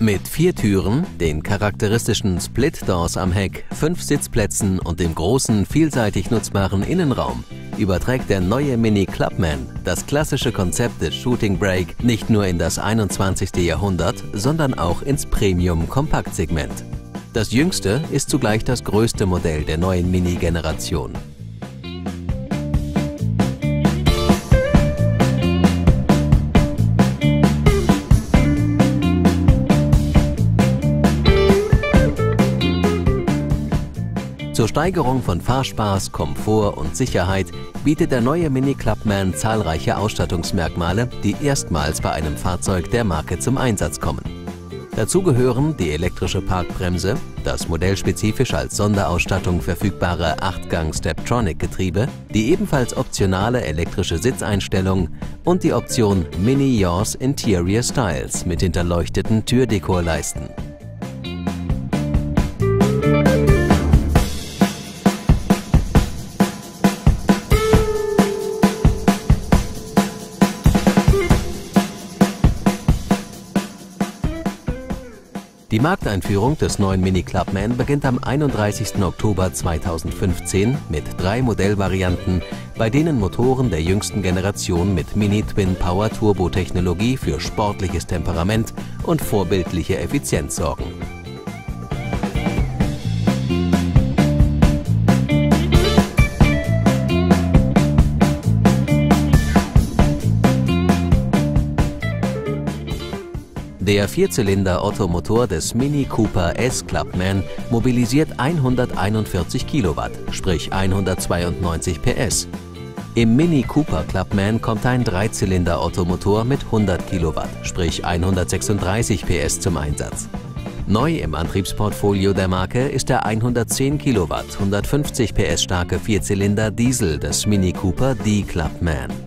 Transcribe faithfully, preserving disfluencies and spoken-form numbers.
Mit vier Türen, den charakteristischen Split-Doors am Heck, fünf Sitzplätzen und dem großen, vielseitig nutzbaren Innenraum überträgt der neue Mini Clubman das klassische Konzept des Shooting Brake nicht nur in das einundzwanzigste Jahrhundert, sondern auch ins Premium-Kompaktsegment. Das jüngste ist zugleich das größte Modell der neuen Mini-Generation. Zur Steigerung von Fahrspaß, Komfort und Sicherheit bietet der neue Mini Clubman zahlreiche Ausstattungsmerkmale, die erstmals bei einem Fahrzeug der Marke zum Einsatz kommen. Dazu gehören die elektrische Parkbremse, das modellspezifisch als Sonderausstattung verfügbare acht Gang Steptronic-Getriebe, die ebenfalls optionale elektrische Sitzeinstellung und die Option Mini Yours Interior Styles mit hinterleuchteten Türdekorleisten. Die Markteinführung des neuen Mini Clubman beginnt am einunddreißigsten Oktober zweitausendfünfzehn mit drei Modellvarianten, bei denen Motoren der jüngsten Generation mit Mini-Twin-Power-Turbo-Technologie für sportliches Temperament und vorbildliche Effizienz sorgen. Der Vierzylinder-Ottomotor des Mini Cooper S Clubman mobilisiert hunderteinundvierzig Kilowatt, sprich hundertzweiundneunzig P S. Im Mini Cooper Clubman kommt ein Dreizylinder-Ottomotor mit hundert Kilowatt, sprich hundertsechsunddreißig P S zum Einsatz. Neu im Antriebsportfolio der Marke ist der hundertzehn Kilowatt, hundertfünfzig P S starke Vierzylinder Diesel des Mini Cooper D Clubman.